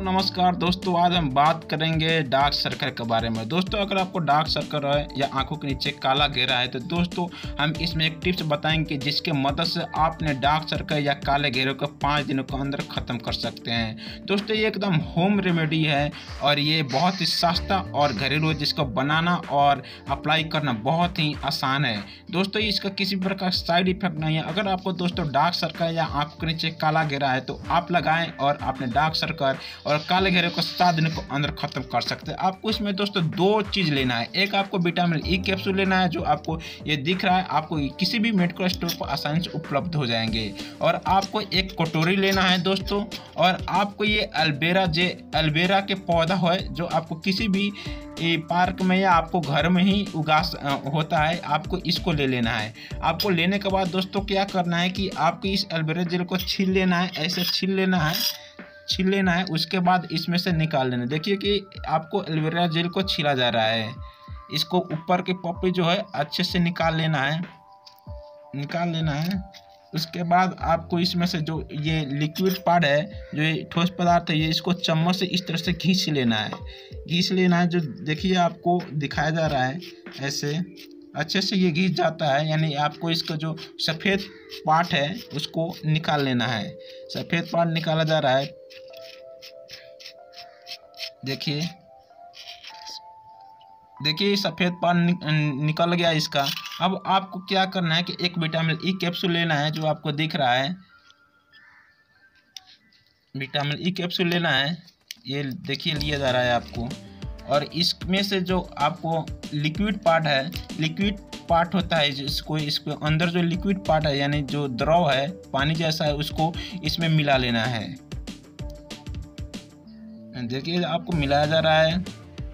नमस्कार दोस्तों, आज हम बात करेंगे डार्क सर्कल के बारे में। दोस्तों अगर आपको डार्क सर्कल है या आंखों के नीचे काला घेरा है तो दोस्तों हम इसमें एक टिप्स बताएंगे जिसके मदद से आपने डार्क सर्कल या काले घेरे को 5 दिनों के अंदर ख़त्म कर सकते हैं। दोस्तों ये एकदम होम रेमेडी है और ये बहुत ही सस्ता और घरेलू है, जिसको बनाना और अप्लाई करना बहुत ही आसान है। दोस्तों इसका किसी प्रकार साइड इफेक्ट नहीं है। अगर आपको दोस्तों डार्क सर्कल या आंखों के नीचे काला घेरा है तो आप लगाएं और अपने डार्क सर्कल और काले घेरे को 7 दिन को अंदर खत्म कर सकते हैं। आपको इसमें दोस्तों 2 चीज़ लेना है। एक आपको विटामिन ई कैप्सूल लेना है जो आपको ये दिख रहा है, आपको किसी भी मेडिकल स्टोर पर आसानी से उपलब्ध हो जाएंगे। और आपको एक कटोरी लेना है दोस्तों, और आपको ये एलोवेरा के पौधा है जो आपको किसी भी पार्क में या आपको घर में ही उगा होता है, आपको इसको ले लेना है। आपको लेने के बाद दोस्तों क्या करना है कि आपको इस एलोवेरा जेल को छील लेना है, ऐसे छील लेना है। उसके बाद इसमें से निकाल लेना। देखिए कि आपको एलोवेरा जेल को छीला जा रहा है। इसको ऊपर के पपड़ी जो है अच्छे से निकाल लेना है। उसके बाद आपको इसमें से जो ये लिक्विड पार्ट है, जो ये ठोस पदार्थ है, ये इसको चम्मच से इस तरह से घींच लेना है। जो देखिए आपको दिखाया जा रहा है, ऐसे अच्छे से ये घिस जाता है। यानी आपको इसका जो सफ़ेद पार्ट है उसको निकाल लेना है। सफ़ेद पार्ट निकाला जा रहा है, देखिए सफ़ेद पार्ट निकल गया इसका। अब आपको क्या करना है कि एक विटामिन ई कैप्सूल लेना है जो आपको दिख रहा है, विटामिन ई कैप्सूल लेना है। ये देखिए लिया जा रहा है आपको, और इसमें से जो आपको लिक्विड पार्ट होता है, इसको अंदर जो लिक्विड पार्ट है यानी जो द्रव है पानी जैसा है, उसको इसमें मिला लेना है। देखिए आपको मिलाया जा रहा है,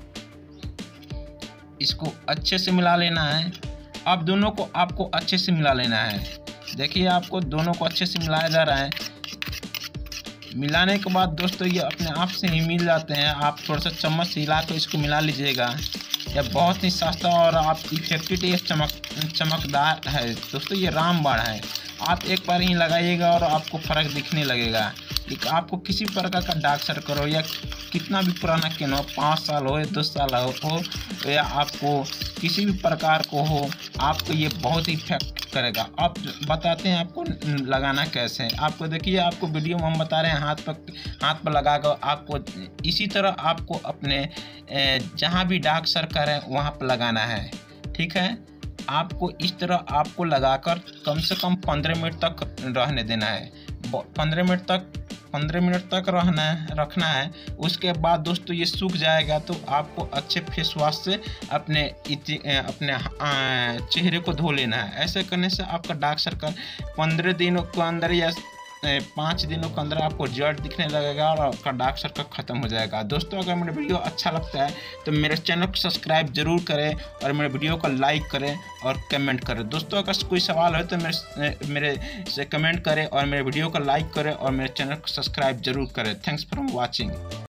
इसको अच्छे से मिला लेना है। अब दोनों को आपको अच्छे से मिला लेना है। देखिए आपको दोनों को अच्छे से मिलाया जा रहा है। मिलाने के बाद दोस्तों ये अपने आप से ही मिल जाते हैं। आप थोड़ा सा चम्मच से हिला कर इसको मिला लीजिएगा। यह बहुत ही सस्ता और आप इफेक्टिव चमकदार है दोस्तों। ये रामबाण है, आप एक बार ही लगाइएगा और आपको फ़र्क दिखने लगेगा। आपको किसी प्रकार का डार्क सर्कल हो या कितना भी पुराना क्यों हो, 5 साल हो या 10 साल हो या आपको किसी भी प्रकार को हो, आपको ये बहुत ही इफेक्ट करेगा। आप बताते हैं आपको लगाना कैसे है। आपको देखिए, आपको वीडियो में हम बता रहे हैं, हाथ पर लगाकर आपको इसी तरह आपको अपने जहाँ भी डार्क सर्कल है वहाँ पर लगाना है। ठीक है, आपको इस तरह आपको लगाकर कम से कम 15 मिनट तक रहने देना है। 15 मिनट तक रखना है। उसके बाद दोस्तों ये सूख जाएगा तो आपको अच्छे फेस वॉश से अपने चेहरे को धो लेना है। ऐसे करने से आपका डार्क सर्कल 15 दिनों के अंदर या 5 दिनों के अंदर आपको रिजल्ट दिखने लगेगा और आपका डार्क सर्कल खत्म हो जाएगा। दोस्तों अगर मेरा वीडियो अच्छा लगता है तो मेरे चैनल को सब्सक्राइब जरूर करें और मेरे वीडियो को लाइक करें और कमेंट करें। दोस्तों अगर कोई सवाल हो तो मेरे से कमेंट करें और मेरे वीडियो को लाइक करें और मेरे चैनल को सब्सक्राइब जरूर करें। Thanks for watching.